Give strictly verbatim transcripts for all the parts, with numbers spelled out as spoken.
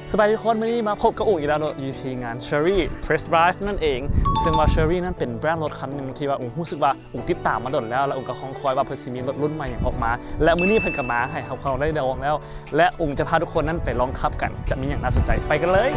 สบายทุกคนวันนี้มาพบกับอุ๋งอีกแล้วอยู่ที่งาน Chery Test Drive นั่นเองซึ่งว่า Chery นั่นเป็นแบรนด์รถคันหนึ่งที่ว่าอุ๋งรู้สึกว่าอุ๋งติดตามมาดนแล้วและอุ๋งก็คองคอยว่าเพิ่นสิมีรถรุ่นใหม่อย่างออกมาและมื้อนี้เพิ่นก็มาให้เราได้ลองแล้วและอุ๋งจะพาทุกคนนั้นไปลองขับกันจะมีอย่างน่าสนใจไปกันเลย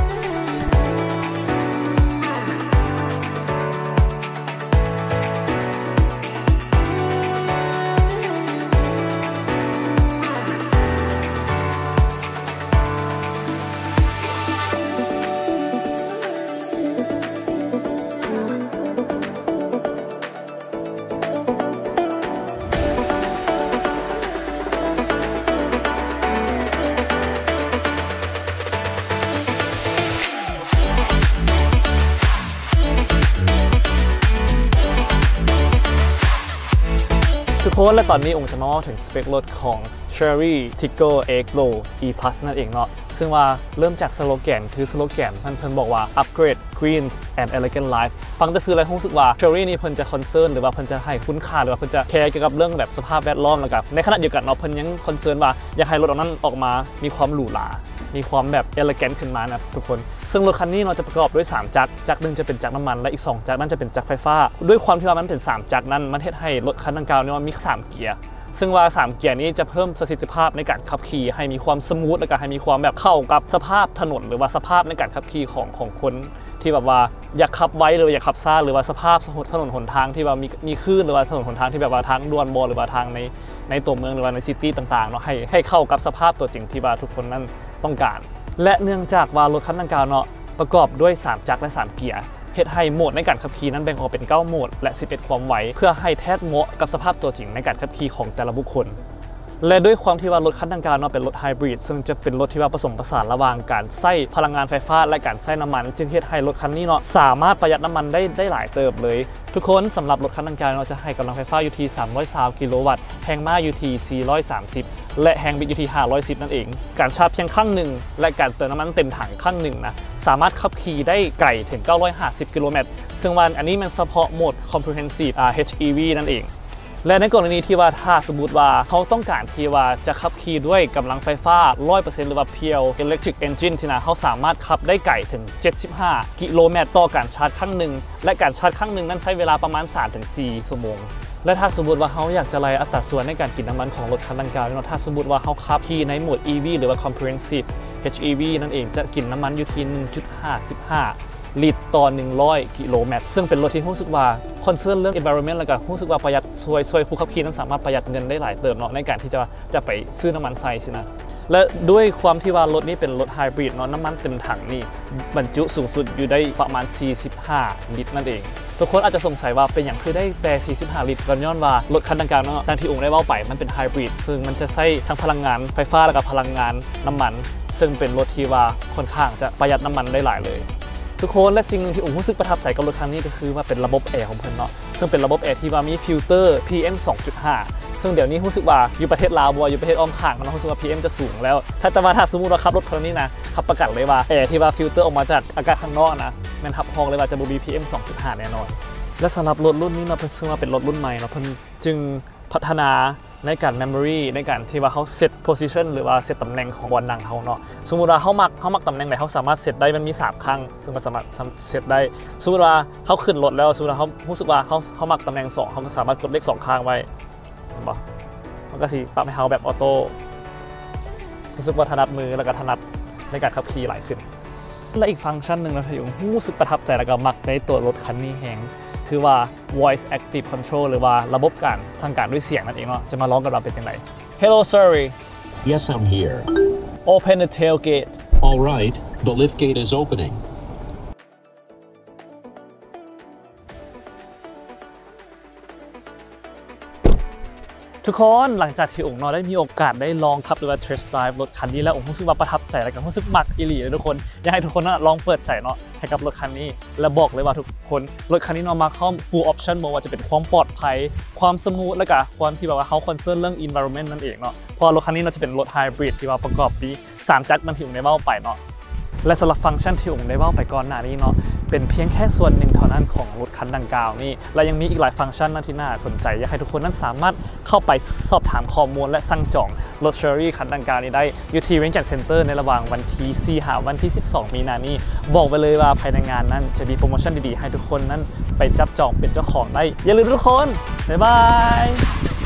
ทุกคนและตอนนี้อุ๋งจะมาเล่าถึงสเปครถของ Chery Tiggo X Pro E Plus นั่นเองเนาะซึ่งว่าเริ่มจากสโลแกนคือสโลแกนเพิ่นบอกว่า Upgrade Green and Elegant Life ฟังแต่ซื้ออะไรคงรู้สึกว่า Chery นี่เพิ่นจะคอนเซิร์นหรือว่าเพิ่นจะให้คุณค่าหรือว่าเพิ่นจะแคร์เกี่ยวกับเรื่องแบบสภาพแวดล้อมแล้วก็ในขณะเดียวกันเนาะเพิ่นยังคอนเซิร์นว่าอยากให้รถออกนั้นออกมามีความหรูหรามีความแบบ elegant ขึ้นมานะทุกคนซึ่งรถคันนี้เราจะประกอบด้วยสามจักรจักรหนึ่งจะเป็นจักรน้ำมันและอีกสองจักรนั่นจะเป็นจักรไฟฟ้าด้วยความที่ว่ามันเป็นสามจักรนั้นมันเฮ็ดให้รถคันดังกล่าวเนี่ยมีสามเกียร์ซึ่งว่าสามเกียร์นี้จะเพิ่มประสิทธิภาพในการขับขี่ให้มีความสมูทและก็ให้มีความแบบเข้ากับสภาพถนนหรือว่าสภาพในการขับขี่ของของคนที่แบบว่าอยากขับไว้หรืออยากขับซ่าหรือว่าสภาพถนนหนทางที่ว่ามีมีคลื่นหรือว่าถนนหนทางที่แบบว่าทางด่วนบอหรือว่าทางในในตัวเมืองหรือว่าในซิตี้ต่างๆเนาะให้ให้เข้ากับสภาพตัวจริงที่ว่าทุกคนนั้นต้องการและเนื่องจากว่ารถคันดังกล่าวเนาะประกอบด้วยสามจักรและสามเกียร์เฮ็ดให้โหมดในการขับขี่นั้นแบ่งออกเป็นเก้าโหมดและสิบเอ็ดความไวเพื่อให้แทบเหมาะกับสภาพตัวจริงในการขับขี่ของแต่ละบุคคลและด้วยความที่ว่ารถคันดังกล่าวเนาะเป็นรถไฮบริดซึ่งจะเป็นรถที่ว่าผสมผสานระหว่างการใช้พลังงานไฟฟ้าและการใช้น้ำมันจึงเฮ็ดให้รถคันนี้เนาะสามารถประหยัดน้ำมันได้ได้หลายเติบเลยทุกคนสำหรับรถคันดังกล่าวเนาะจะให้กำลังไฟฟ้าอยู่ที่สามร้อยยี่สิบกิโลวัตต์แรงม้าอยู่ที่สี่ร้อยสามสิบและแรงบิดอยู่ที่ห้าร้อยสิบนั่นเองการชาร์จเพียงครั้งหนึ่งและการเติมน้ำมันเต็มถังครั้งหนึ่งนะสามารถขับขี่ได้ไกลถึงเก้าร้อยห้าสิบกิโลเมตรซึ่งวันอันนี้มันเฉพาะโหมด Comprehensive อ่า เอช อี วี นั่นเองและในกรณีที่ว่าถ้าสมมติว่าเขาต้องการที่ว่าจะขับขี่ด้วยกำลังไฟฟ้า ร้อยเปอร์เซ็นต์ หรือว่า Pure Electric Engine ที่นะเขาสามารถขับได้ไกลถึงเจ็ดสิบห้ากิโลเมตรต่อการชาร์จครั้งหนึ่งและการชาร์จครั้งหนึ่งนั้นใช้เวลาประมาณ สามถึงสี่ ชั่วโมงและถ้าสมมติว่าเขาอยากจะไล่อัตราส่วนในการกินน้ำมันของรถคันดังกล่าวเนาะถ้าสมมติว่าเขาขับขี่ในโหมด อี วี หรือว่า Comprehensive เอช อี วี นั่นเองจะกินน้ำมันอยู่ที่ หนึ่งจุดห้าห้าลิตรต่อหนึ่งร้อยกิโลเมตรซึ่งเป็นรถที่รู้สึกว่าคอนเซิร์นเรื่อง environment แล้วก็รู้สึกว่าประหยัดช่วยช่วยผู้ขับขี่นั้นสามารถประหยัดเงินได้หลายเติมเนาะในการที่จะจะไปซื้อน้ำมันใส่สินะและด้วยความที่ว่ารถนี้เป็นรถไฮบริดเนาะน้ำมันเต็มถังนี่บรรจุสูงสุดอยู่ได้ประมาณสี่สิบห้าลิตรนั่นเองทุกคนอาจจะสงสัยว่าเป็นอย่างคือได้แต่สี่สิบห้าลิตรก็ย้อนว่ารถคันดังกล่าวเนาะดังที่องค์ได้เล่าไปมันเป็นไฮบริดซึ่งมันจะใช้ทั้งพลังงานไฟฟ้าและก็พลังงานน้ำมันซึ่งเป็นรถที่ว่าค่อนข้างจะประหยัดน้ำมันได้หลายเลยทุกคนและสิ่งหนึ่งที่ผมรู้สึกประทับใจกับรถคันนี้ก็คือว่าเป็นระบบแอร์ของเพิ่นเนาะซึ่งเป็นระบบแอร์ที่ว่ามีฟิลเตอร์ พี เอ็ม สองจุดห้า ซึ่งเดี๋ยวนี้รู้สึกว่าอยู่ประเทศลาวบ่อยู่ประเทศอ้อมข้างมันรู้สึกว่า พี เอ็ม จะสูงแล้วถ้าแต่ว่าถ้าสมมุติว่าขับรถคันนี้นะขับประกันเลยว่าแอร์ที่ว่าฟิลเตอร์ออกมาจากอากาศข้างนอกนะแม่นทับห้องเลยว่าจะบ่มี พี เอ็ม สองจุดห้า แน่นอนและสำหรับรถรุ่นนี้เนาะเพิ่นซึ่งว่าเป็นรถรุ่นใหม่เนาะเพิ่นจึงพัฒนาในการ memory ในการที่ว่าเขาเซต position หรือว่าเซตตำแหน่งของบอลนั่งเขาเนาะสมมุติว่าเขามักเขามักตำแหน่งไหนเขาสามารถเซตได้มันมีสามครั้งซึ่งมันสามารถเซตได้สมมุติว่าเขาขึ้นรถแล้วสมมุติว่าเขารู้สึกว่าเขาเขามักตำแหน่งสองเขาสามารถกดเลขสองข้างไว้บ่มันก็สิปรับให้เขาแบบออโต้รู้สึกว่าถนัดมือแล้วก็ถนัดในการขับขี่หลายขึ้นและอีกฟังก์ชันหนึ่งนะที่ผมรู้สึกประทับใจแล้วก็มักในตัวรถคันนี้แฮงคือว่า voice active control หรือว่าระบบการสั่งการด้วยเสียงนั่นเองเนาะจะมาลองกันว่าเป็นยังไง Hello Siri Yes I'm here Open the tailgate All right the lift gate is opening ทุกคนหลังจากที่องค์เนาะได้มีโอกาสได้ลองขับหรือว่า Test Drive รถคันนี้แล้วองค์รู้สึกว่าประทับใจแล้วก็รู้สึกมักอีหลีเลยทุกคนอยากให้ทุกคนนะลองเปิดใจเนาะให้กับรถคันนี้และบอกเลยว่าทุกคนรถคันนี้เนาะมาพร้อม full option บอกว่าจะเป็นความปลอดภัยความสมูทและก็ความที่แบบว่าเขาคอนเซิร์นเรื่อง environment นั่นเองเนาะเพราะรถคันนี้เราจะเป็นรถไฮบริดที่ว่าประกอบด้วยสามจักรมันที่องค์ได้เล่าไปเนาะและสำหรับฟังก์ชันที่องค์ได้เล่าไปก่อนหน้านี้เนาะเป็นเพียงแค่ส่วนหนึ่งเท่านั้นของรถคันดังกล่าวนี้และยังมีอีกหลายฟังก์ชันที่น่าสนใจอยากให้ทุกคนนั้นสามารถเข้าไปสอบถามข้อมูลและสั่งจองรถ Chery คันดังกล่าวนี้ได้อยู่ที่ Range Center ในระหว่างวันที่สี่หาวันที่สิบสองมีนานี้บอกไปเลยว่าภายในงานนั้นจะมีโปรโมชั่นดีๆให้ทุกคนนั้นไปจับจองเป็นเจ้าของได้อย่าลืมทุกคนบ๊ายบาย